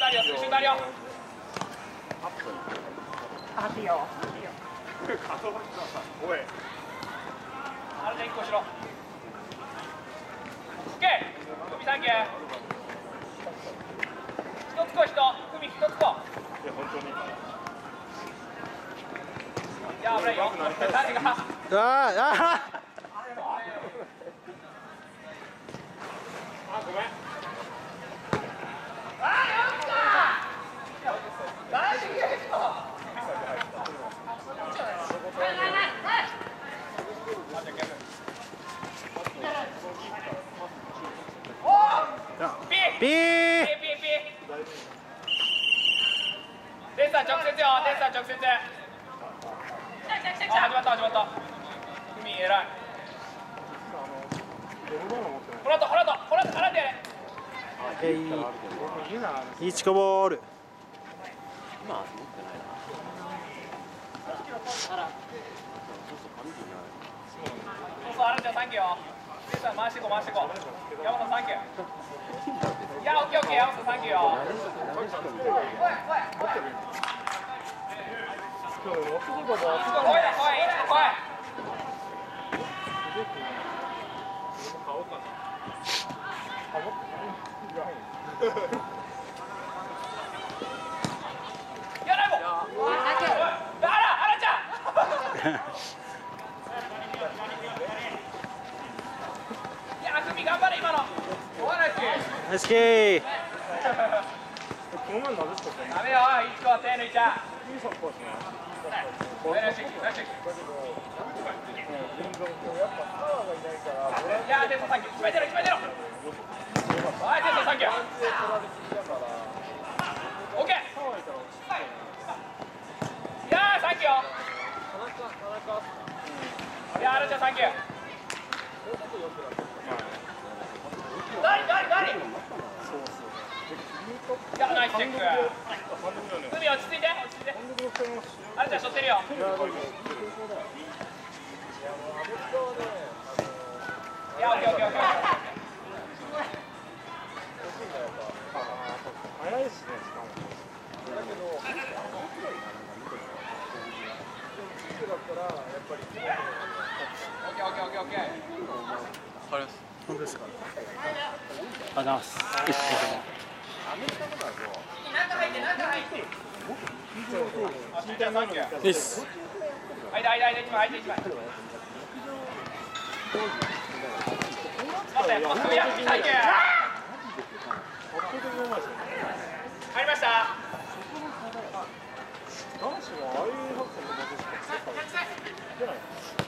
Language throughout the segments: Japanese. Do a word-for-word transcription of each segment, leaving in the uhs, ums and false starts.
あるよ、水深あるよ。 あっていいよ。 おい。あれで一個しろ。オッケー。海サンキュー。一つこい人、海一つこ。いや本当に。いや危ないよ。誰が。 ああ。 あごめん。 ピー。 デンさん直接よ、デンさん直接。あ、始まった始まった。海偉い。この後この後この後絡んでやれ。 いいチコボール。 今持ってないな。 そうそう、あるんじゃん、サンキューよ。デンさん回していこう回していこう。山野サンキュー。いや、オッケーオッケー、山野サンキューよ。おいおい。来いだ来い、来い。やらいもん。あら、あらちゃん。いや、ふみ頑張れ今の。おわらし。 ナイスキー。 ダメよ、一個手抜いちゃう。いやー、テストサンキュー。決めてろ、決めてろ。はい、テストサンキュー。オッケー。いやー、サンキューよ。いやー、あるちゃん、サンキュー。ダリ、ダリ、ダリ。いや、ナイスチェック。海落ち着いて、落ち着いて。あるちゃん、しょってるよ。いや、オッケーオッケーオッケー。 早いしね、しかも。だけど、オッケーオッケーオッケーオッケー。 わかります。 本当ですか。 あざます。 アメリカとかだと。 中入って、中入って。 です。 はい、間、間、一枚、間、一枚。待って、もうすぐやってサンキュー。入りました。 男子もああいうハクセンの場所しか出ない。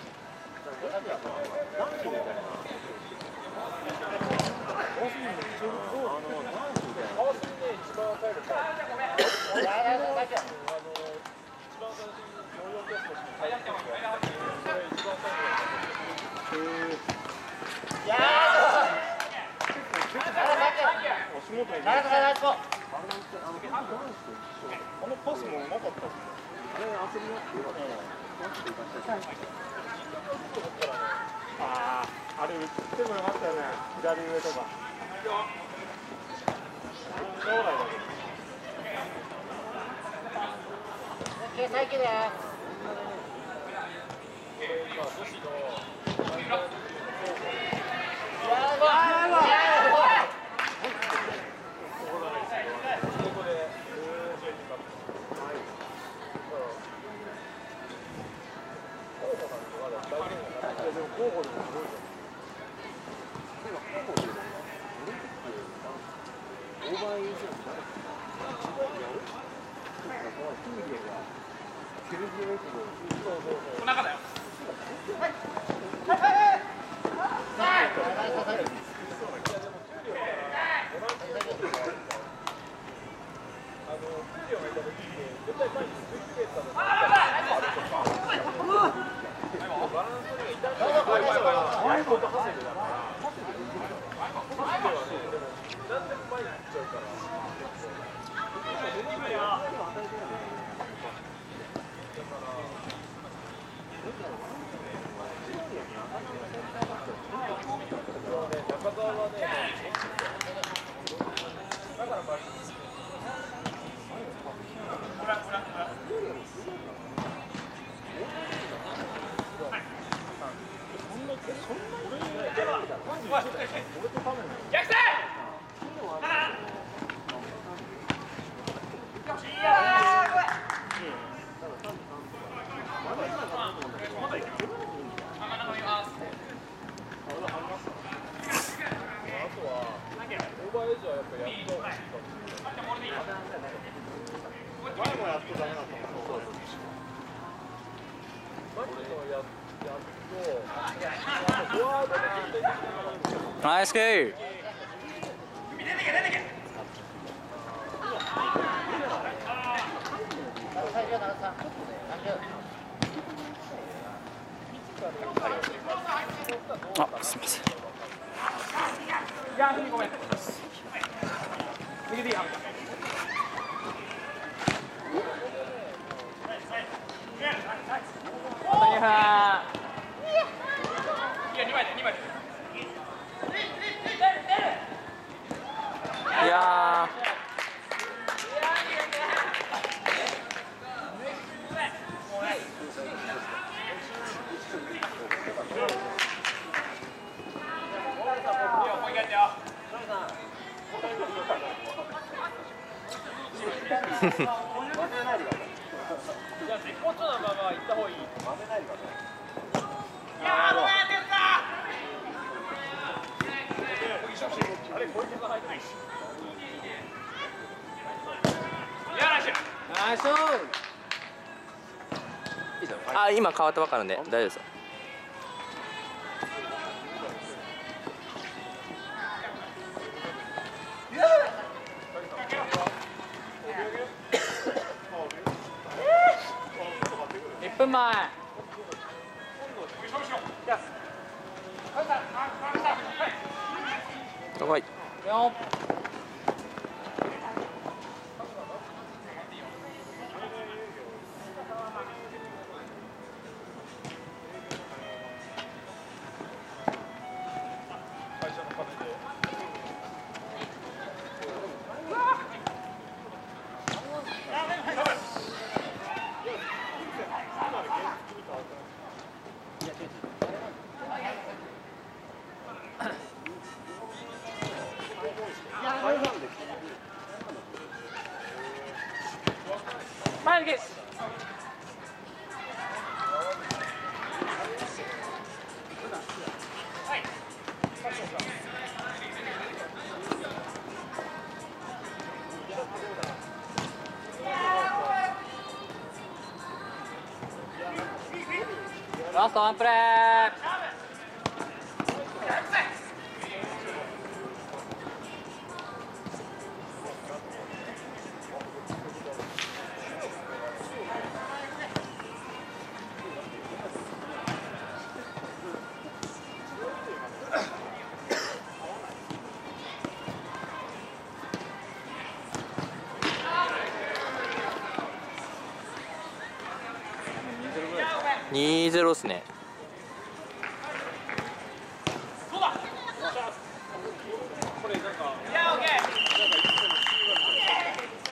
あのパスもうまかったですね。ああ、あれ打ってもよかったよね。左上とか。将来だけど。最近だよ。 お腹だよ。中澤はね、だから前もやっとダメだったもん。 ナイスキー。あ、すみません。 いや、踏みごめん。右でいいはず。大谷さん。いや、二枚で、二枚で。 いやじゃあ絶好調なまま行った方がいい。あれ、こいつが入ってないし。 ナイス。 あ、今変わったばっかなんで大丈夫ですよ。 いっぷんまえ。 はい。 よん。 前に行け。 ラストワンプレー。 にゼロですね。 そうだ。これなんか。いや、オッケー。